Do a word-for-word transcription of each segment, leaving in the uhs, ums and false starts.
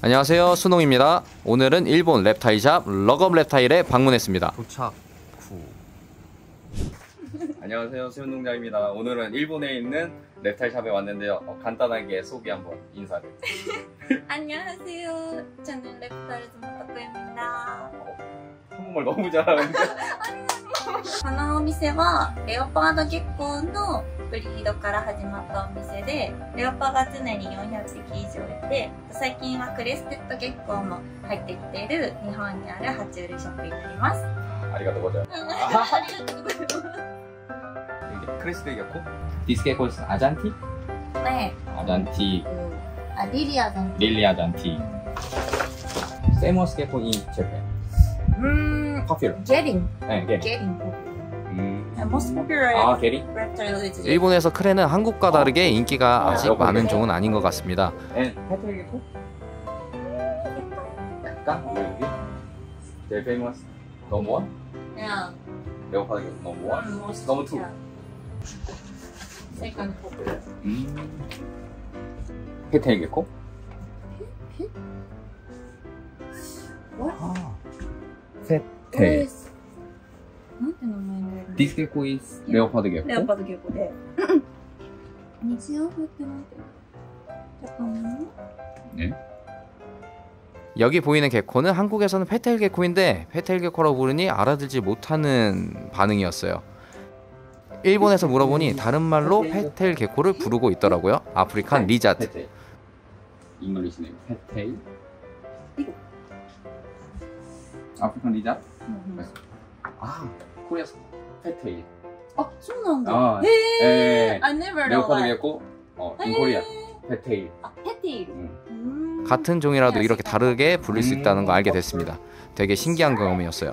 안녕하세요, 순홍입니다. 오늘은 일본 랩타일샵 러겁 랩타일에 방문했습니다. 도착 후. 안녕하세요, 수현농장입니다. 오늘은 일본에 있는 랩타일샵에 왔는데요. 어, 간단하게 소개 한번 인사를. 안녕하세요. 저는 랩타일 스모타쿠입니다. 어, 한국말 너무 잘하는데? このお店はレオパード月光のブリードから始まったお店で、レオパが常によんひゃくぴき以上いて、最近はクレステッド月光も入ってきている日本にある爬虫類ショップになります。 ありがとうございます。 ありがとうございます。 크레스트 게코? 디스게코 아잔티? 네. 아잔티. 그, 아, 릴리 아잔티. 릴리 아잔티. 세머스 게코 인 재팬. 음, 퍼퓸. getting. 네, 게리. getting. 음. most popular 아, 게리? reptile is 일본에서 크레는 한국과 다르게 인기가 어, 아직 여보, 많은 네. 종은 아닌 것 같습니다. 엔 페텔 게코? 약간 여기 제일 페이머스 넘버 원? yeah. 레오파드 게코 넘버 원? Mm, most 넘버 투? yeah. Second popular. 음. 페텔 게코? What? 아. What 페텔. is- なんて名前になるの？ 디스 게코 is 레오파드 게코? レオパードゲコで。日曜風ってなんてジャパン 네. 여기 보이는 개코는 한국에서는 페텔 개코인데 페텔 개코라고 부르니 알아들지 못하는 반응이었어요. 일본에서 물어보니 다른 말로 페텔 개코를 부르고 있더라고요. 아프리칸 리자트. 페텔. 잉글리시 네임 페텔. 아프리칸 리자트? 아, 코리아스 페텔. あ、そうなんだ。 아, へ 에 え。I never know 레오파드 that. 게코 어, 인 코리아 페텔. あ、ペティル。 음. 음. 같은 종이라도 이렇게 다르게 부를 수 있다는 거 알게 됐습니다. 되게 신기한 경험이었어요.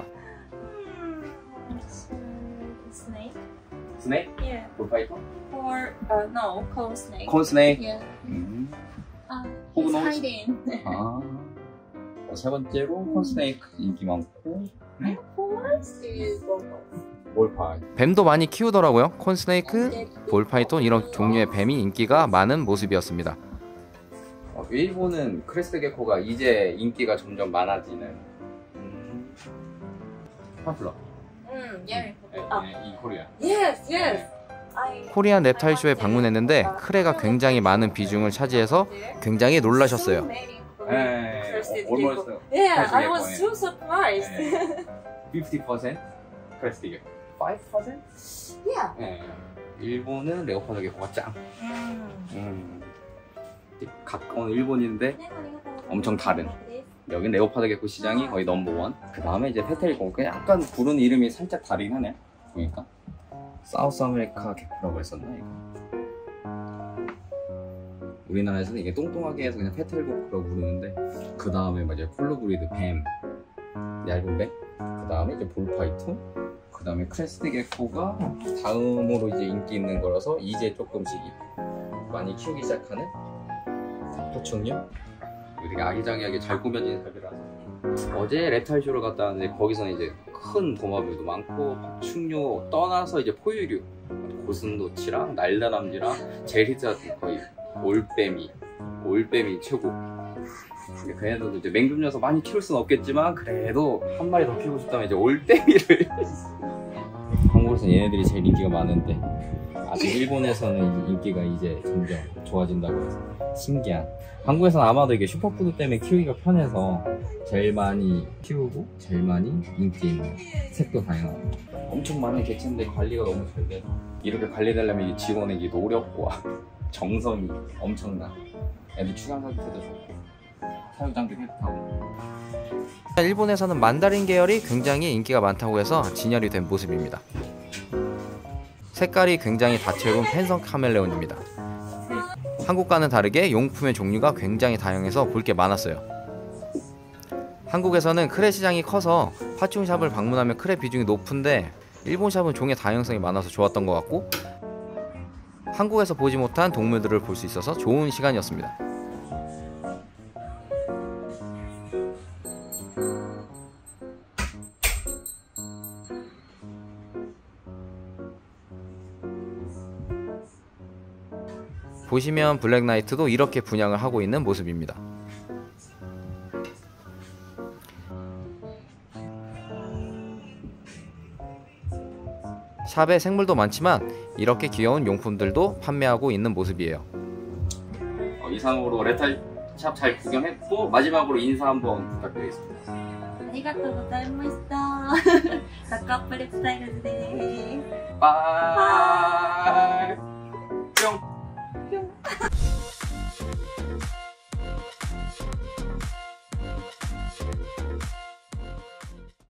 Snake? 스네이크? Yeah. 볼파이터? Or uh, no, cold snake. 콘 스네이크? Yeah. 음. 아, 호그 he's 노즈? hiding. 아. 어, 세 번째로 콘 스네이크 인기 많고 Horse is 볼파이. 뱀도 많이 키우더라고요. 콘스네이크, 볼파이톤 이런 종류의 뱀이 인기가 많은 모습이었습니다. 어, 일본은 크레스트 게코가 이제 인기가 점점 많아지는 음. 파플러. 음, yeah. 네, 아, 네, 이 코리아. yes, yes. I 코리안 랩타일 쇼에 방문했는데 크레가 굉장히 많은 비중을 차지해서 굉장히 놀라셨어요. 네, almost Yeah, 크레스트 I 게코, was 예. so surprised. 네. 오십 퍼센트 크레스트 게코. 오 퍼센트? Yeah. 네. 일본은 레오파드 게코가 짱. 음. 음. 가까운 일본인데 엄청 다른. 여긴 레오파드 게코 시장이 거의 넘버원. 그 다음에 이제 페텔 게코. 약간 부르는 이름이 살짝 다르긴 하네. 보니까 사우스 아메리카 게코라고 했었나 이거. 우리나라에서는 이게 똥똥하게 해서 그냥 페텔 게코라고 부르는데 그 다음에 이제 콜로브리드 뱀, 얇은 뱀, 그 다음에 이제 볼파이톤, 그 다음에 크레스트 게코가 다음으로 이제 인기 있는 거라서 이제 조금씩 많이 키우기 시작하는 파충류. 되게 아기자기하게 잘 꾸며진 삽이라서. 어제 랩타일쇼를 갔다 왔는데 거기서는 이제 큰 도마뱀도 많고 파충류 떠나서 이제 포유류 고슴도치랑 날다람쥐랑 제일 히트했던 거의 올빼미 올빼미 최고. 근데 걔네들도 이제 맹금 녀석 많이 키울 수는 없겠지만 그래도 한 마리 더 키우고 싶다면 이제 올빼미를 한국에서는 얘네들이 제일 인기가 많은데 아직 일본에서는 인기가 이제 점점 좋아진다고 해서 신기한. 한국에서는 아마도 이게 슈퍼푸드 때문에 키우기가 편해서 제일 많이 키우고 제일 많이 인기 있는, 색도 다양하고 엄청 많은 개체인데 관리가 너무 잘 돼서 이렇게 관리되려면 이 직원의 이 노력과 정성이 엄청나. 애들 출산 상태도 좋고 사육장도 깨끗하고. 일본에서는 만다린 계열이 굉장히 인기가 많다고 해서 진열이 된 모습입니다. 색깔이 굉장히 다채로운 펜성 카멜레온입니다. 한국과는 다르게 용품의 종류가 굉장히 다양해서 볼 게 많았어요. 한국에서는 크레 시장이 커서 파충샵을 방문하면 크레 비중이 높은데 일본 샵은 종의 다양성이 많아서 좋았던 것 같고 한국에서 보지 못한 동물들을 볼 수 있어서 좋은 시간이었습니다. 보시면 블랙나이트도 이렇게 분양을 하고 있는 모습입니다. 샵에 생물도 많지만 이렇게 귀여운 용품들도 판매하고 있는 모습이에요. 어, 이상으로 렌탈샵 잘 구경했고 마지막으로 인사 한번 부탁드리겠습니다. ありがとうございました。サッカープレスタイルズです。 빠이.